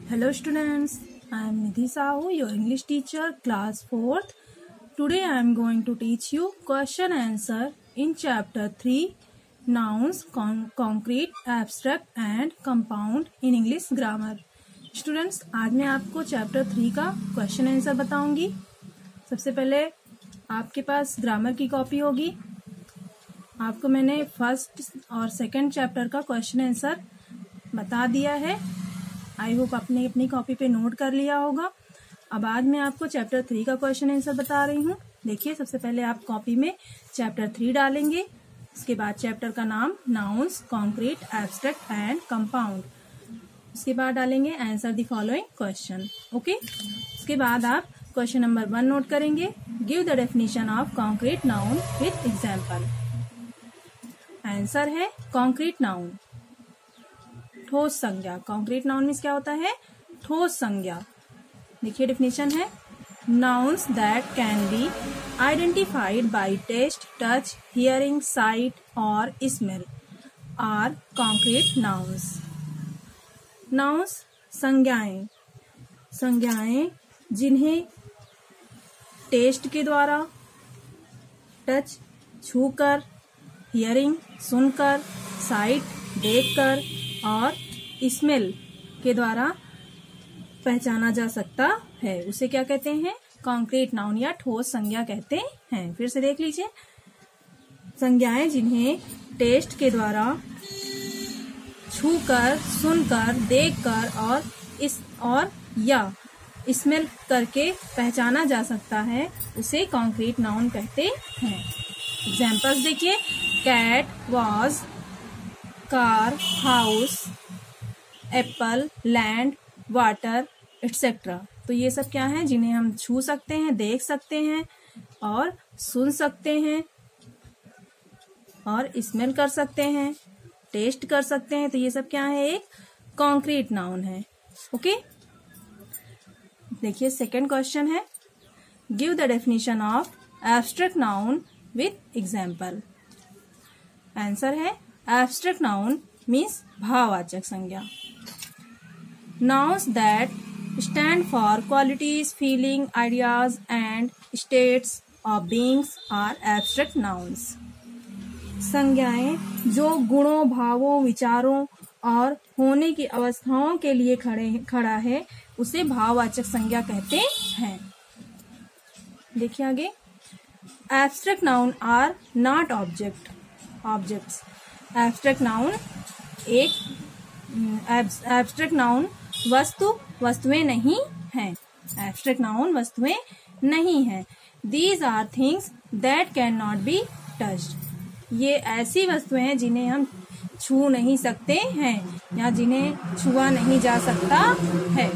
Hello students, I am Nidhi Sahu, your English teacher, class 4th. Today I am going to teach you question answer in chapter 3, nouns, concrete, abstract and compound in English grammar. Students, आज मैं आपको chapter 3 का question answer बताऊंगी. सबसे पहले आपके पास grammar की copy होगी. आपको मैंने फर्स्ट और सेकंड चैप्टर का क्वेश्चन आंसर बता दिया है. आई होप आपने अपनी कॉपी पे नोट कर लिया होगा. अब आज मैं आपको चैप्टर 3 का क्वेश्चन आंसर बता रही हूँ. देखिए, सबसे पहले आप कॉपी में चैप्टर 3 डालेंगे. उसके बाद चैप्टर का नाम nouns, concrete, abstract and compound. उसके बाद डालेंगे answer the following question. Okay. उसके बाद आप क्वेश्चन नंबर 1 नोट करेंगे. Give the definition of concrete noun with example. Answer है कॉन्क्रीट नाउन, ठोस संज्ञा. कॉन्क्रीट नाउन मीन्स क्या होता है? ठोस संज्ञा. देखिए डेफिनेशन है, nouns that can be identified by taste, touch, hearing, sight और smell are concrete nouns. Nouns संज्ञाएं, संज्ञाएं जिन्हें टेस्ट के द्वारा, टच छूकर, हियरिंग सुनकर, साइट देखकर और स्मेल के द्वारा पहचाना जा सकता है, उसे क्या कहते हैं? कॉन्क्रीट नाउन या ठोस संज्ञा कहते हैं. फिर से देख लीजिए, संज्ञाएं जिन्हें टेस्ट के द्वारा, छूकर, सुनकर, देखकर और या स्मेल करके पहचाना जा सकता है, उसे कॉन्क्रीट नाउन कहते हैं. एग्जाम्पल्स देखिए, cat, vase, car, house, apple, land, water etcetera. तो ये सब क्या है? जिन्हें हम छू सकते हैं, देख सकते हैं और सुन सकते हैं और स्मेल कर सकते हैं, टेस्ट कर सकते हैं. तो ये सब क्या है? एक कॉन्क्रीट नाउन है. ओके. देखिए सेकंड क्वेश्चन है, give the definition of abstract noun with example. Answer है एब्स्ट्रैक्ट नाउन मीन्स भाववाचक संज्ञा. Nouns that stand for qualities, feeling, ideas and states of beings are abstract nouns. संज्ञाएं जो गुणों, भावों, विचारों और होने की अवस्थाओं के लिए खड़ा है, उसे भाववाचक संज्ञा कहते हैं. देखिए आगे, abstract noun are not objects. Abstract noun वस्तुएं नहीं हैं. एब्स्ट्रैक्ट नाउन वस्तुएं नहीं हैं. These are things that can not be touched. ये ऐसी वस्तुएं हैं जिन्हें हम छू नहीं सकते हैं या जिन्हें छुआ नहीं जा सकता है.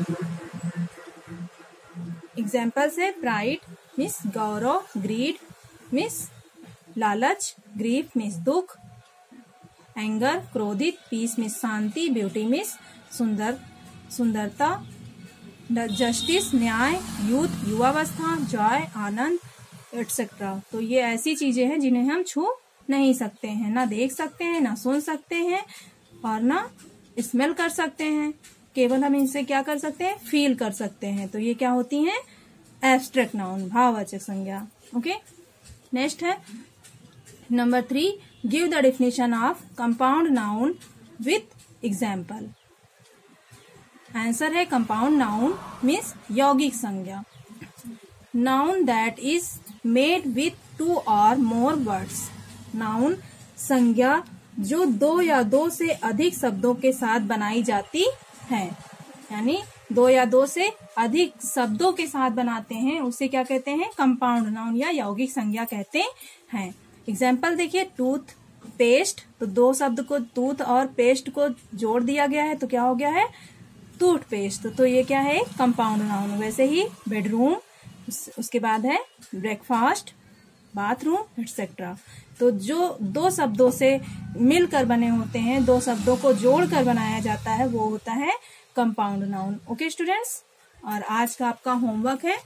एग्जाम्पल्स है, प्राइड मीन्स गौरव, ग्रीड मीन्स लालच, ग्रीफ मीन्स दुख, एंगर क्रोधित, पीस मीन्स शांति, ब्यूटी मीन्स सुंदरता, जस्टिस न्याय, यूथ युवावस्था, जॉय आनंद एटसेट्रा. तो ये ऐसी चीजें हैं जिन्हें हम छू नहीं सकते हैं, ना देख सकते हैं, ना सुन सकते हैं और ना स्मेल कर सकते हैं. केवल हम इनसे क्या कर सकते हैं? फील कर सकते हैं. तो ये क्या होती हैं? एब्स्ट्रैक्ट नाउन, भाववाचक संज्ञा. ओके. नेक्स्ट है number 3, give the definition of compound noun with example. Answer है कंपाउंड नाउन मीन्स यौगिक संज्ञा. Noun that is made with 2 और मोर वर्ड्स. नाउन संज्ञा जो 2 या 2 से अधिक शब्दों के साथ बनाई जाती है, यानी 2 या 2 से अधिक शब्दों के साथ बनाते हैं, उसे क्या कहते हैं? कंपाउंड नाउन या यौगिक संज्ञा कहते हैं. एग्जाम्पल देखिए, टूथ, पेस्ट. तो 2 शब्द को, टूथ और पेस्ट को जोड़ दिया गया है, तो क्या हो गया है? टूथपेस्ट. तो ये क्या है? Compound noun. वैसे ही बेडरूम, उसके बाद है ब्रेकफास्ट, बाथरूम एटसेट्रा. तो जो 2 शब्दों से मिलकर बने होते हैं, 2 शब्दों को जोड़कर बनाया जाता है, वो होता है कंपाउंड नाउन. ओके स्टूडेंट्स, और आज का आपका होमवर्क है,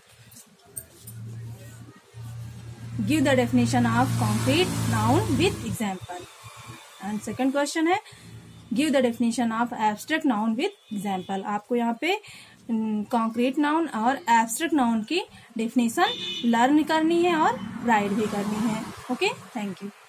give the definition of concrete noun with example. And second question है, give the definition of abstract noun with example. आपको यहाँ पे कॉन्क्रीट नाउन और एब्स्ट्रैक्ट नाउन की डेफिनेशन लर्न करनी है और राइट भी करनी है। Okay, thank you.